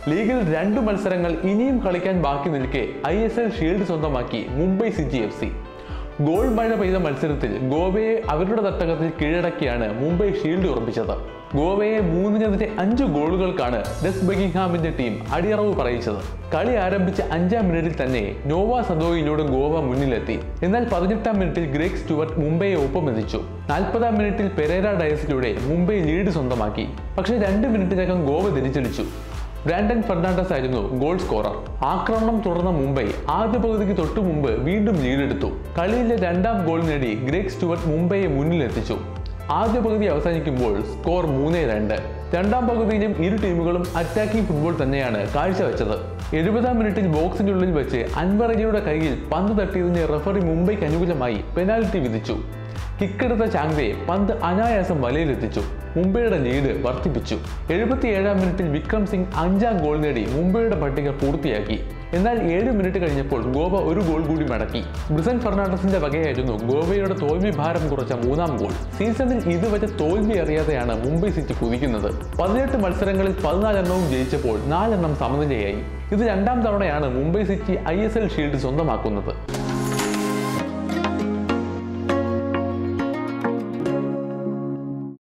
ലീഗിൽ 2 മത്സരങ്ങൾ ഇനിയും കളിക്കാൻ ബാക്കി നിൽക്കെ ISL ഷീൽഡ് സ്വന്തമാക്കി മുംബൈ സിറ്റി FC. ഗോൾ മഴ പെയ്ത മത്സരത്തിൽ ഗോവയെ അവരുടെ തട്ടകത്തിൽ കീഴടക്കിയാണ് മുംബൈ ഷീൽഡ് ഉറപ്പിച്ചത്. ഗോവയെ 3-5 ഗോളുകൾക്കാണ് ഡെസ് ബക്കിംഗ്ഹാമിന്റെ ടീം അടിയറവ് പറയിച്ചത്. കളി ആരംഭിച്ച 5-ാം മിനിറ്റിൽ തന്നെ നോവ സദോയിലൂടെ ഗോവ മുന്നിലെത്തി. എന്നാൽ 18-ാം മിനിറ്റിൽ ഗ്രേഗ് സ്റ്റുവർട്ട് മുംബൈയെ ഒപ്പമെത്തിച്ചു. 40-ാം മിനിറ്റിൽ പെരേര ഡയസിലൂടെ മുംബൈ ലീഡ് സ്വന്തമാക്കി. പക്ഷേ 2 മിനിറ്റിനകം ഗോവ തിരിച്ചടിച്ചു. ബ്രാൻഡൻ ഫെർണാണ്ടസ് ആയിരുന്നു ഗോൾ സ്കോറർ. ആക്രമണം തുടർന്ന മുംബൈ ആദ്യ പകുതിക്ക് തൊട്ടു മുമ്പ് വീണ്ടും ലീഡെടുത്തു. കളിയിലെ 2-ാം ഗോൾ നേടി ഗ്രേഗ് സ്റ്റുവർട്ട് മുംബൈയെ മുന്നിലെത്തിച്ചു. ആദ്യ പകുതി അവസാനിക്കുമ്പോൾ സ്കോർ 3-2. 2-ാം പകുതിയിലും ഇരു ടീമുകളും അറ്റാക്കിംഗ് ഫുട്ബോൾ തന്നെയാണ് കാഴ്ചവെച്ചത്. 70-ാം മിനിറ്റിൽ ബോക്സിനുള്ളിൽ വെച്ച് അൻവർ അലിയുടെ കൈയിൽ പന്ത് തട്ടിയതിന് റഫറി മുംബൈക്ക് അനുകൂലമായി പെനാൽറ്റി വിധിച്ചു. കിക്കെടുത്ത ചാങ്തെ പന്ത് അനായാസം വലയിലെത്തിച്ചു. മുംബൈയുടെ ലീഡ് വർദ്ധിപ്പിച്ചു. 77-ാം മിനിറ്റിൽ വിക്രം സിംഗ് 5-ാം ഗോൾ നേടി മുംബൈയുടെ പട്ടിക പൂർത്തിയാക്കി. എന്നാൽ 7 മിനിറ്റ് കഴിഞ്ഞപ്പോൾ ഗോവ ഒരു ഗോൾ കൂടി മടക്കി. ബ്രിസൻ ഫെർണാണ്ടസിന്റെ വകയായിരുന്നു ഗോവയുടെ തോൽവി ഭാരം കുറച്ച 3-ാം ഗോൾ. സീസണിൽ ഇതുവരെ തോൽവി അറിയാതെയാണ് മുംബൈ സിറ്റി കുതിക്കുന്നത്. 18 മത്സരങ്ങളിൽ 14 എണ്ണവും ജയിച്ചപ്പോൾ 4 എണ്ണം സമനിലയായി. ഇത് 2-ാം തവണയാണ് മുംബൈ സിറ്റി ISL ഷീൽഡ് സ്വന്തമാക്കുന്നത്.